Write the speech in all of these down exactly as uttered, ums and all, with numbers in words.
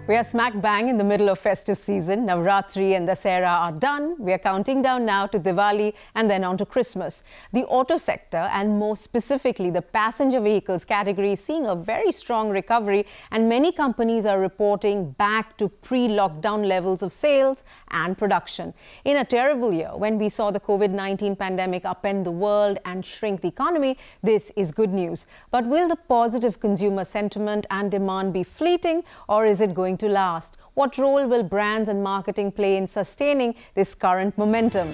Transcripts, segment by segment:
We are smack bang in the middle of festive season. Navratri and Dussehra are done. We are counting down now to Diwali and then on to Christmas. The auto sector, and more specifically the passenger vehicles category, is seeing a very strong recovery, and many companies are reporting back to pre-lockdown levels of sales and production. In a terrible year when we saw the COVID nineteen pandemic upend the world and shrink the economy, this is good news. But will the positive consumer sentiment and demand be fleeting, or is it going to last? What role will brands and marketing play in sustaining this current momentum?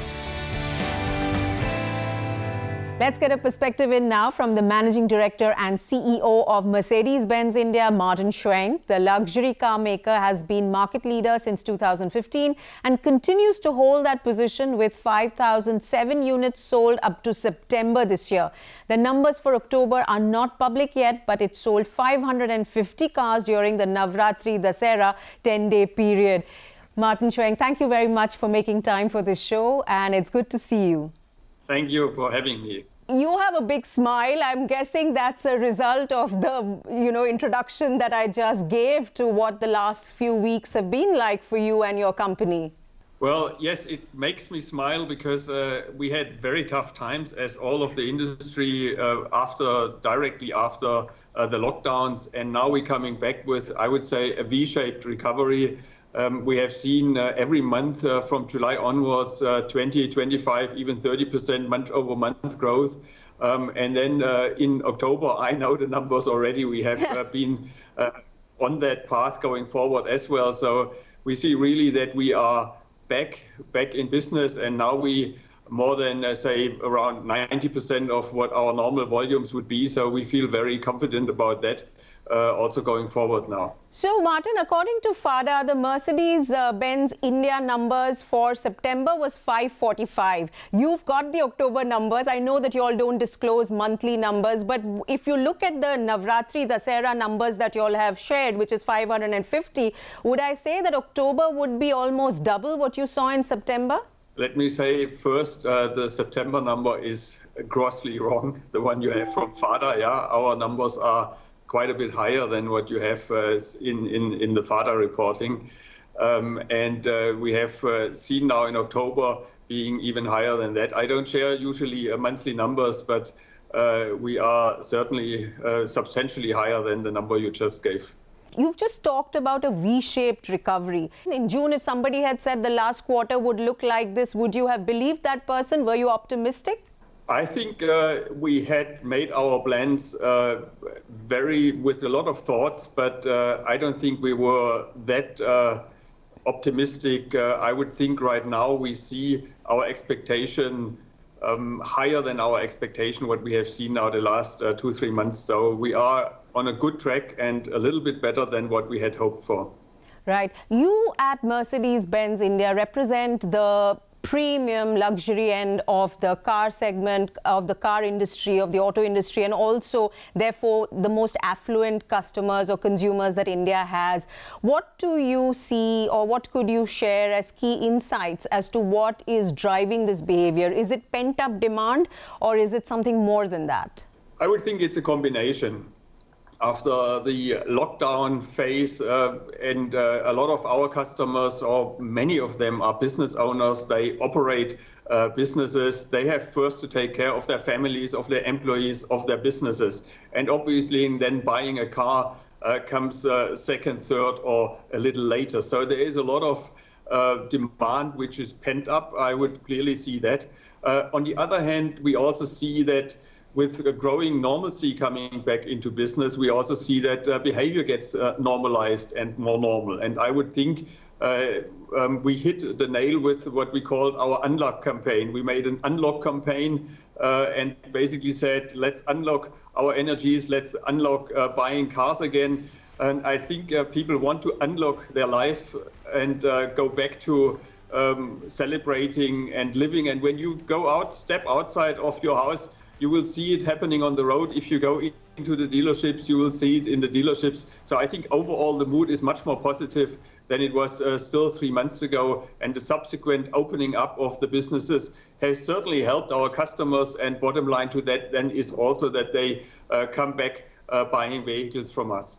Let's get a perspective in now from the Managing Director and C E O of Mercedes-Benz India, Martin Schwenk. The luxury car maker has been market leader since two thousand fifteen and continues to hold that position with five thousand seven units sold up to September this year. The numbers for October are not public yet, but it sold five hundred fifty cars during the Navratri Dussehra ten-day period. Martin Schwenk, thank you very much for making time for this show, and it's good to see you. Thank you for having me. You have a big smile. I'm guessing that's a result of the, you know, introduction that I just gave to what the last few weeks have been like for you and your company. Well, yes, it makes me smile because uh, we had very tough times, as all of the industry, uh, after directly after uh, the lockdowns, and now we're coming back with, I would say, a V-shaped recovery. Um, we have seen uh, every month uh, from July onwards uh, twenty, twenty-five, even thirty percent month over month growth. Um, and then uh, in October, I know the numbers already. We have uh, been uh, on that path going forward as well. So we see really that we are back, back in business. And now we more than, uh, say, around ninety percent of what our normal volumes would be. So we feel very confident about that. Uh, also going forward now. So, Martin, according to FADA, the Mercedes-Benz India numbers for September was five forty-five. You've got the October numbers. I know that you all don't disclose monthly numbers, but if you look at the Navratri Dussehra numbers that you all have shared, which is five hundred fifty, would I say that October would be almost double what you saw in September? Let me say first, uh, the September number is grossly wrong, the one you have from FADA. Yeah, our numbers are quite a bit higher than what you have uh, in, in, in the FADA reporting. Um, and uh, we have uh, seen now in October being even higher than that. I don't share usually uh, monthly numbers, but uh, we are certainly uh, substantially higher than the number you just gave. You've just talked about a V-shaped recovery. In June, if somebody had said the last quarter would look like this, would you have believed that person? Were you optimistic? I think uh, we had made our plans uh, very with a lot of thoughts, but uh, I don't think we were that uh, optimistic. Uh, I would think right now we see our expectation um, higher than our expectation, what we have seen now the last uh, two, three months. So we are on a good track and a little bit better than what we had hoped for. Right. You at Mercedes-Benz India represent the premium luxury end of the car segment, of the car industry, of the auto industry, and also, therefore, the most affluent customers or consumers that India has. What do you see, or what could you share as key insights as to what is driving this behavior? Is it pent-up demand, or is it something more than that? I would think it's a combination. After the lockdown phase, uh, and uh, a lot of our customers, or many of them, are business owners. They operate uh, businesses. They have first to take care of their families, of their employees, of their businesses. And obviously then buying a car uh, comes uh, second, third, or a little later. So there is a lot of uh, demand which is pent up. I would clearly see that. Uh, on the other hand, we also see that with a growing normalcy coming back into business, we also see that uh, behavior gets uh, normalized and more normal. And I would think uh, um, we hit the nail with what we call our unlock campaign. We made an unlock campaign uh, and basically said, let's unlock our energies, let's unlock uh, buying cars again. And I think uh, people want to unlock their life and uh, go back to um, celebrating and living. And when you go out, step outside of your house, you will see it happening on the road. If you go into the dealerships, you will see it in the dealerships. So I think overall the mood is much more positive than it was uh, still three months ago. And the subsequent opening up of the businesses has certainly helped our customers. And bottom line to that then is also that they uh, come back uh, buying vehicles from us.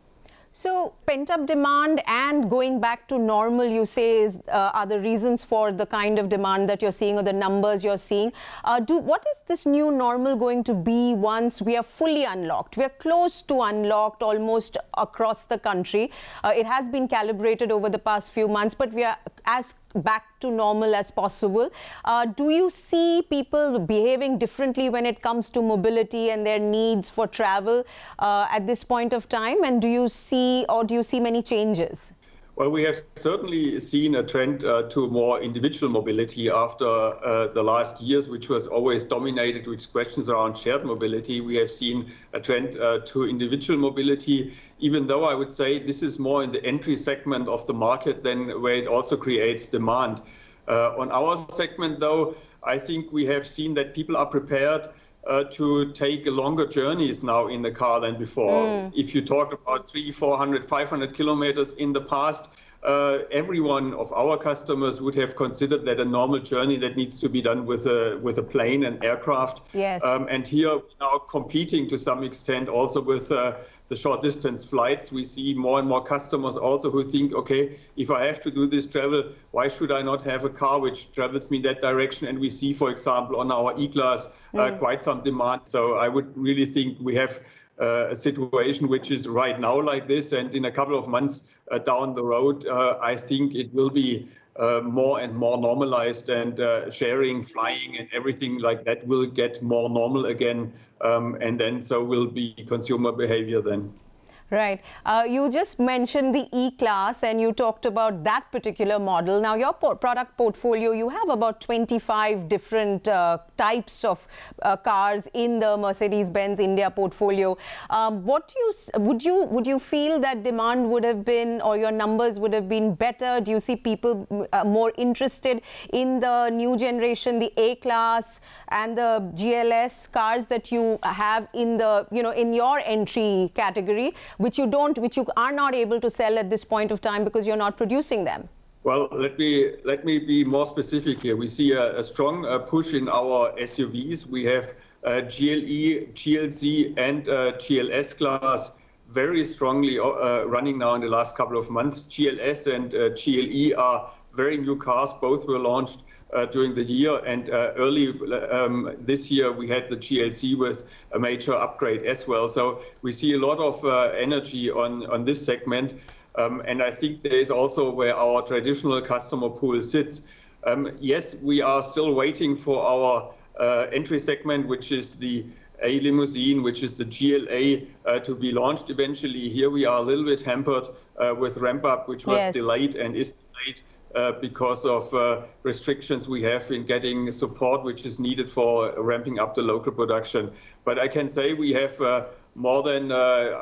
So pent-up demand and going back to normal, you say, is, uh, are the reasons for the kind of demand that you're seeing or the numbers you're seeing. Uh, do, what is this new normal going to be once we are fully unlocked? We are close to unlocked almost across the country. Uh, it has been calibrated over the past few months, but we are as back to normal as possible. Uh, do you see people behaving differently when it comes to mobility and their needs for travel uh, at this point of time? And do you see, or do you see many changes? Well, we have certainly seen a trend uh, to more individual mobility after uh, the last years, which was always dominated with questions around shared mobility. We have seen a trend uh, to individual mobility, even though I would say this is more in the entry segment of the market than where it also creates demand. Uh, on our segment, though, I think we have seen that people are prepared Uh, to take longer journeys now in the car than before. Mm. If you talk about three, four hundred, five hundred kilometers in the past, uh, every one of our customers would have considered that a normal journey that needs to be done with a with a plane and aircraft. Yes. Um, and here we're now competing to some extent also with uh, the short distance flights. We see more and more customers also who think, okay, if I have to do this travel, why should I not have a car which travels me that direction? And we see, for example, on our E-Class uh, mm. quite some demand. So I would really think we have uh, a situation which is right now like this, and in a couple of months uh, down the road, uh, I think it will be Uh, more and more normalized, and uh, sharing, flying and everything like that will get more normal again, um, and then so will be consumer behavior then. Right. Uh, you just mentioned the E-Class and you talked about that particular model. Now, your po product portfolio, you have about twenty-five different uh, types of uh, cars in the Mercedes-Benz India portfolio. Um, what do you, would you would you feel that demand would have been, or your numbers would have been better? Do you see people uh, more interested in the new generation, the A-Class and the G L S cars that you have in the, you know, in your entry category, which you don't, which you are not able to sell at this point of time because you're not producing them? Well, let me let me be more specific here. We see a, a strong uh, push in our S U Vs. We have uh, G L E, G L C, and uh, G L S class very strongly uh, running now in the last couple of months. G L S and uh, G L E are very new cars. Both were launched Uh, during the year, and uh, early um, this year we had the G L C with a major upgrade as well. So we see a lot of uh, energy on, on this segment, um, and I think there is also where our traditional customer pool sits. Um, yes, we are still waiting for our uh, entry segment, which is the A limousine, which is the G L A, uh, to be launched eventually. Here we are a little bit hampered uh, with ramp up, which was yes. delayed and is delayed Uh, because of uh, restrictions we have in getting support which is needed for ramping up the local production. But I can say we have uh, more than,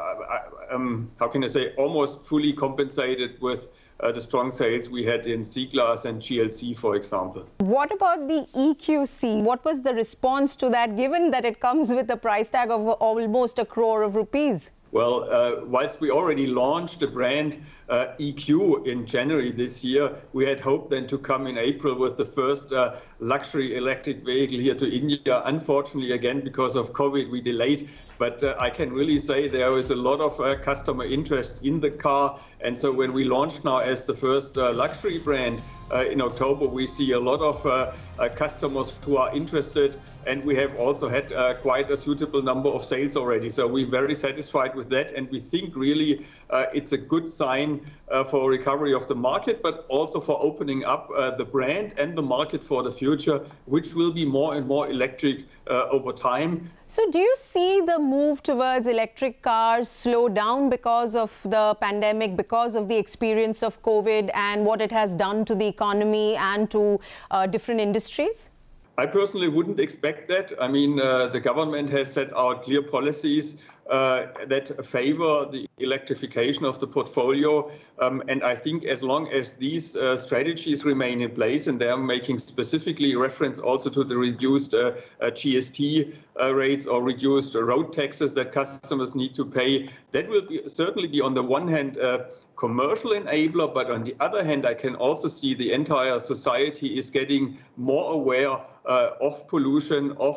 uh, um, how can I say, almost fully compensated with uh, the strong sales we had in C-Class and G L C, for example. What about the E Q C? What was the response to that, given that it comes with a price tag of almost a crore of rupees? Well, uh, whilst we already launched the brand uh, E Q in January this year, we had hoped then to come in April with the first uh, luxury electric vehicle here to India. Unfortunately, again, because of COVID, we delayed. But uh, I can really say there is a lot of uh, customer interest in the car. And so when we launched now as the first uh, luxury brand uh, in October, we see a lot of uh, uh, customers who are interested. And we have also had uh, quite a suitable number of sales already. So we're very satisfied with that. And we think really uh, it's a good sign uh, for recovery of the market, but also for opening up uh, the brand and the market for the future, which will be more and more electric uh, over time. So do you see the move towards electric cars slow down because of the pandemic, because of the experience of COVID and what it has done to the economy and to uh, different industries? I personally wouldn't expect that. I mean, uh, the government has set out clear policies uh, that favor the electrification of the portfolio. Um, and I think as long as these uh, strategies remain in place, and they are making specifically reference also to the reduced uh, uh, G S T uh, rates or reduced road taxes that customers need to pay, that will be, certainly be on the one hand uh, commercial enabler, but on the other hand, I can also see the entire society is getting more aware uh, of pollution, of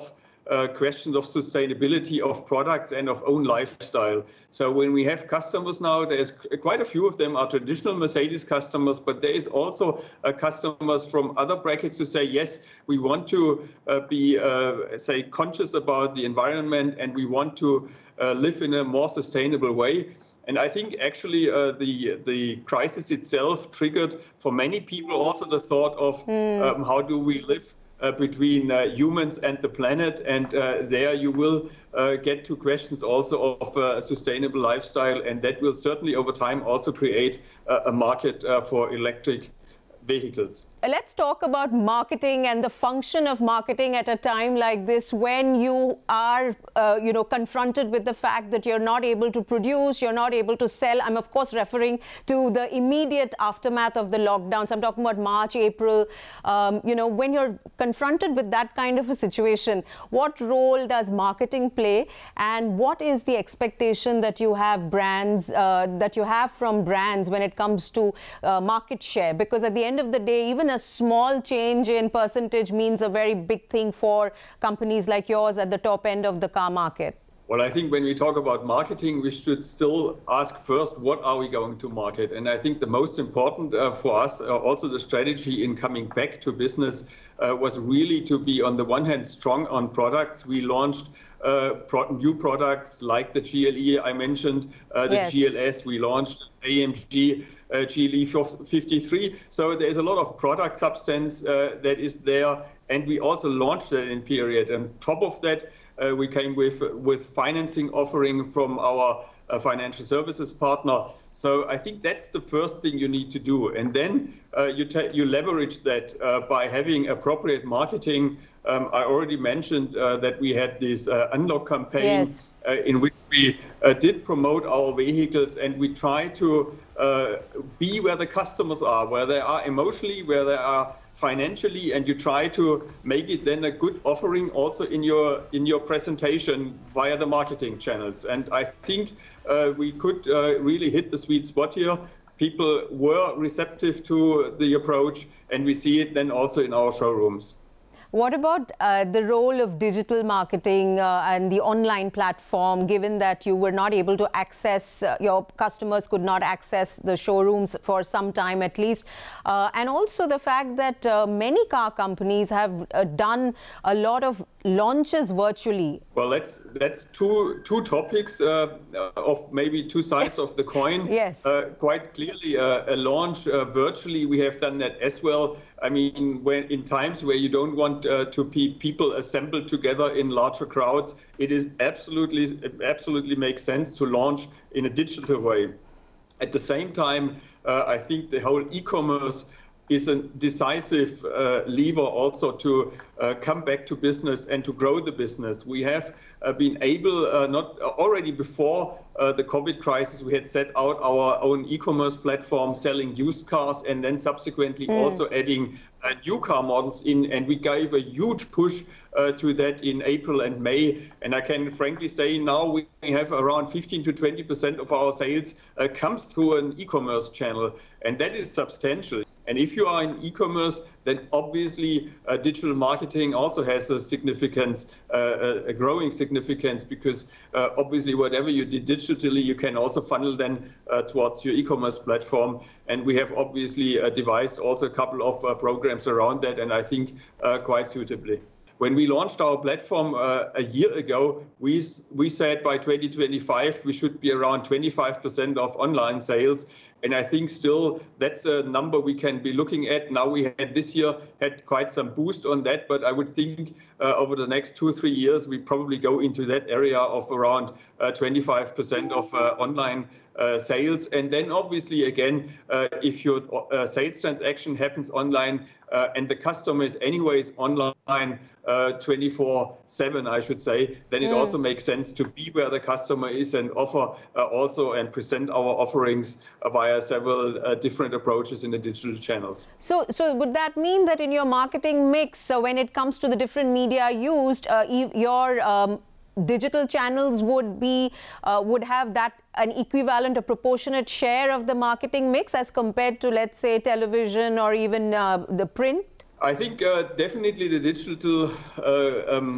uh, questions of sustainability of products and of own lifestyle. So when we have customers now, there's quite a few of them are traditional Mercedes customers, but there is also uh, customers from other brackets who say, yes, we want to uh, be, uh, say, conscious about the environment, and we want to uh, live in a more sustainable way. And I think actually uh, the the crisis itself triggered for many people also the thought of mm. um, how do we live uh, between uh, humans and the planet. And uh, there you will uh, get to questions also of uh, a sustainable lifestyle. And that will certainly over time also create uh, a market uh, for electric vehicles. Let's talk about marketing and the function of marketing at a time like this, when you are, uh, you know, confronted with the fact that you're not able to produce, you're not able to sell. I'm, of course, referring to the immediate aftermath of the lockdowns. I'm talking about March, April. Um, you know, when you're confronted with that kind of a situation, what role does marketing play, and what is the expectation that you have brands, uh, that you have from brands when it comes to uh, market share? Because at the end of the day, even a small change in percentage means a very big thing for companies like yours at the top end of the car market. Well, I think when we talk about marketing, we should still ask first, what are we going to market? And I think the most important uh, for us, uh, also the strategy in coming back to business, uh, was really to be, on the one hand, strong on products. We launched uh, pro new products like the G L E I mentioned, uh, the yes. G L S, we launched A M G. Uh, G L E fifty-three. So there's a lot of product substance uh, that is there, and we also launched that in period. And top of that, uh, we came with with financing offering from our uh, financial services partner. So I think that's the first thing you need to do, and then uh, you you leverage that uh, by having appropriate marketing. Um, I already mentioned uh, that we had this uh, unlock campaign. Yes. Uh, in which we uh, did promote our vehicles, and we try to uh, be where the customers are, where they are emotionally, where they are financially, and you try to make it then a good offering also in your in your presentation via the marketing channels. And I think uh, we could uh, really hit the sweet spot here. People were receptive to the approach, and we see it then also in our showrooms. What about uh, the role of digital marketing uh, and the online platform, given that you were not able to access, uh, your customers could not access the showrooms for some time at least, uh, and also the fact that uh, many car companies have uh, done a lot of launches virtually? Well, that's that's two two topics uh, of maybe two sides of the coin. Yes. Uh, quite clearly, uh, a launch uh, virtually, we have done that as well. I mean, when in times where you don't want uh, to be people assembled together in larger crowds, it is absolutely absolutely makes sense to launch in a digital way. At the same time, uh, I think the whole e-commerce is a decisive uh, lever also to uh, come back to business and to grow the business. We have uh, been able, uh, not already before uh, the COVID crisis, we had set out our own e-commerce platform selling used cars, and then subsequently mm. also adding uh, new car models in, and we gave a huge push uh, to that in April and May. And I can frankly say now we have around fifteen to twenty percent of our sales uh, comes through an e-commerce channel, and that is substantial. And if you are in e-commerce, then obviously uh, digital marketing also has a significance, uh, a growing significance, because uh, obviously whatever you did digitally, you can also funnel then uh, towards your e-commerce platform. And we have obviously uh, devised also a couple of uh, programs around that, and I think uh, quite suitably. When we launched our platform uh, a year ago, we, we said by twenty twenty-five we should be around twenty-five percent of online sales. And I think still that's a number we can be looking at. Now we had this year had quite some boost on that, but I would think uh, over the next two, three years, we probably go into that area of around uh, twenty-five percent of uh, online uh, sales. And then obviously, again, uh, if your uh, sales transaction happens online uh, and the customer is anyways online uh, twenty-four seven, I should say, then it mm. also makes sense to be where the customer is and offer uh, also and present our offerings uh, via several uh, different approaches in the digital channels. So, so would that mean that in your marketing mix, so when it comes to the different media used, uh, your um, digital channels would be uh, would have that an equivalent, a proportionate share of the marketing mix as compared to, let's say, television or even uh, the print? I think uh, definitely the digital uh, um,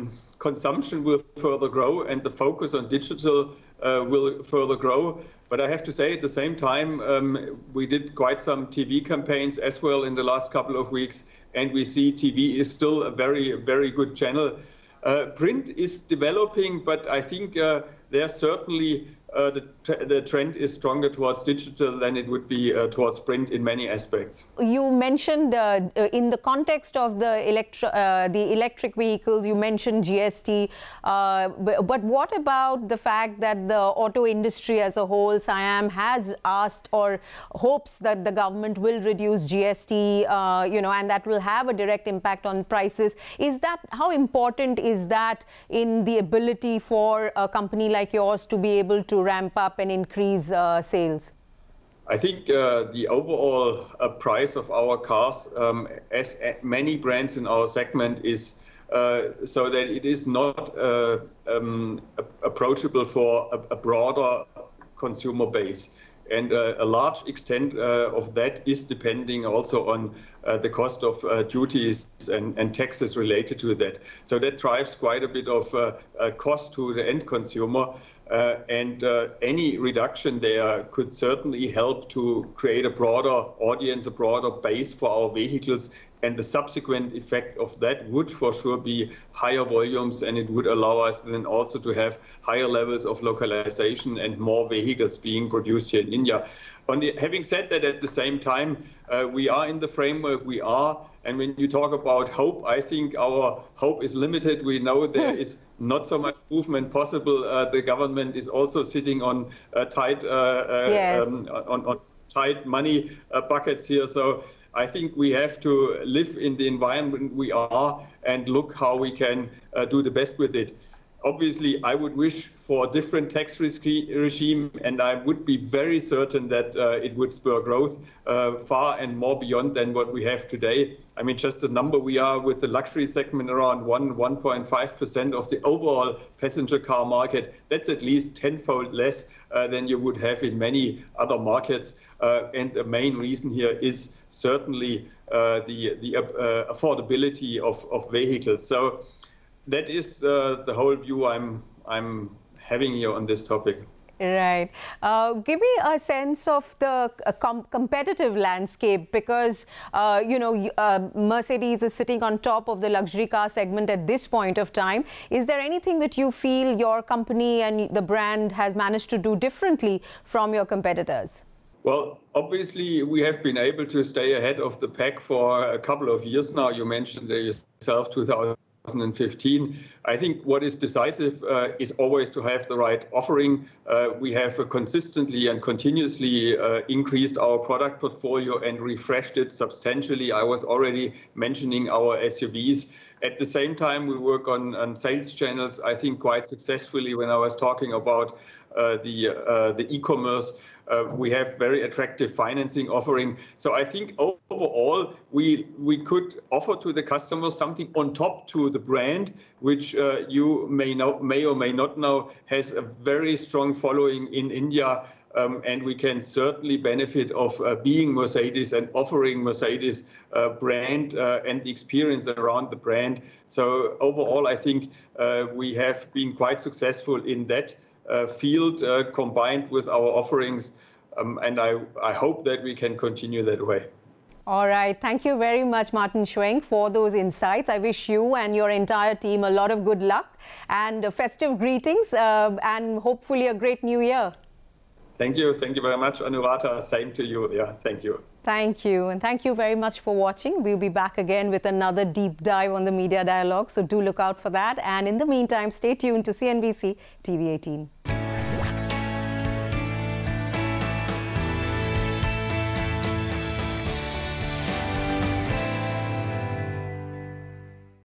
consumption will further grow and the focus on digital uh, will further grow. But I have to say, at the same time, um, we did quite some T V campaigns as well in the last couple of weeks, and we see T V is still a very, very good channel. Uh, print is developing, but I think uh, there's certainly uh, the, the trend is stronger towards digital than it would be uh, towards print in many aspects. You mentioned uh, in the context of the, electro uh, the electric vehicles, you mentioned G S T, uh, but, but what about the fact that the auto industry as a whole, SIAM, has asked or hopes that the government will reduce G S T, uh, you know, and that will have a direct impact on prices. Is that, how important is that in the ability for a company like yours to be able to ramp up and increase uh, sales? I think uh, the overall uh, price of our cars, um, as many brands in our segment, is uh, so that it is not uh, um, approachable for a, a broader consumer base. And uh, a large extent uh, of that is depending also on uh, the cost of uh, duties and, and taxes related to that. So that drives quite a bit of uh, uh, cost to the end consumer. Uh, and uh, any reduction there could certainly help to create a broader audience, a broader base for our vehicles. And the subsequent effect of that would for sure be higher volumes, and it would allow us then also to have higher levels of localization and more vehicles being produced here in India. On the, having said that, at the same time, uh, we are in the framework we are. And when you talk about hope, I think our hope is limited. We know there is not so much movement possible. Uh, the government is also sitting on uh, tight, uh, uh, yes. um, on, on tight money uh, buckets here. So I think we have to live in the environment we are and look how we can uh, do the best with it. Obviously, I would wish for a different tax regime, and I would be very certain that uh, it would spur growth uh, far and more beyond than what we have today. I mean, just a number, we are with the luxury segment around one, one point five percent of the overall passenger car market. That's at least tenfold less uh, than you would have in many other markets. Uh, and the main reason here is certainly uh, the, the uh, affordability of, of vehicles. So that is uh, the whole view I'm, I'm having here on this topic. Right. Uh, give me a sense of the uh, com competitive landscape, because, uh, you know, uh, Mercedes is sitting on top of the luxury car segment at this point of time. Is there anything that you feel your company and the brand has managed to do differently from your competitors? Well, obviously, we have been able to stay ahead of the pack for a couple of years now. You mentioned yourself two thousand fifteen. I think what is decisive uh, is always to have the right offering. Uh, we have uh, consistently and continuously uh, increased our product portfolio and refreshed it substantially. I was already mentioning our S U Vs. At the same time, we work on, on sales channels, I think, quite successfully. When I was talking about uh, the, uh, the e-commerce, Uh, we have very attractive financing offering. So I think overall we we could offer to the customers something on top to the brand, which uh, you may know, may or may not know, has a very strong following in India. Um, and we can certainly benefit of uh, being Mercedes and offering Mercedes uh, brand uh, and the experience around the brand. So overall, I think uh, we have been quite successful in that uh, field, uh, combined with our offerings. Um, and I, I hope that we can continue that way. All right. Thank you very much, Martin Schwenk, for those insights. I wish you and your entire team a lot of good luck and uh, festive greetings uh, and hopefully a great new year. Thank you. Thank you very much, Anurata. Same to you. Yeah, thank you. Thank you. And thank you very much for watching. We'll be back again with another deep dive on the Media Dialogue. So do look out for that. And in the meantime, stay tuned to C N B C T V eighteen.